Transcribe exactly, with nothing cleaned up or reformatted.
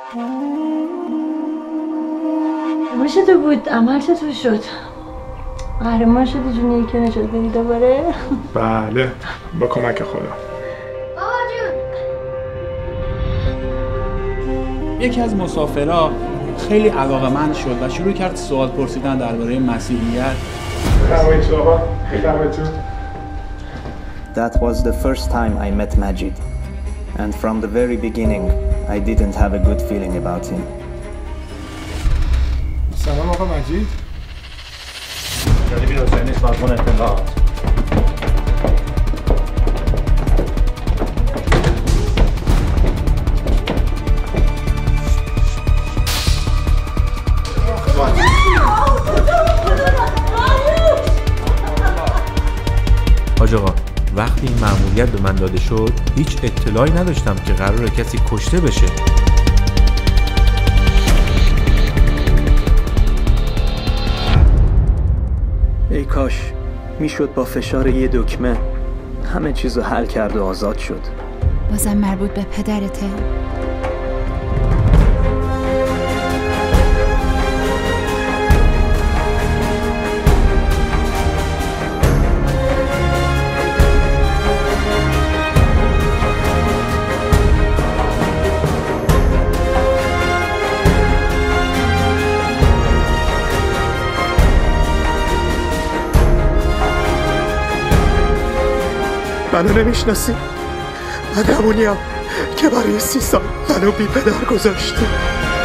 باشه بود عمل چطور شد؟ قهرمان شدی جونی که نشد بدی دوباره؟ بله با کمک خدا. بابا جون یکی از مسافرها خیلی علاقه‌مند شد و شروع کرد سوال پرسیدن درباره مسیحیت. بفرمایید آقا. بفرمایید. That was the first time I met Majid. And from the very beginning, I didn't have a good feeling about him. سلام آقا مجید. جالبی حسینی سازمان اطلاعات. حاج آقا وقتی این مأموریت به من داده شد هیچ اطلاعی نداشتم که قراره کسی کشته بشه. ای کاش میشد با فشار یه دکمه همه چیزو حل کرد و آزاد شد. بازم مربوط به پدرته؟ منو نمیشناسی؟ من همونیم که برای سی سال منو بی پدر گذاشتی.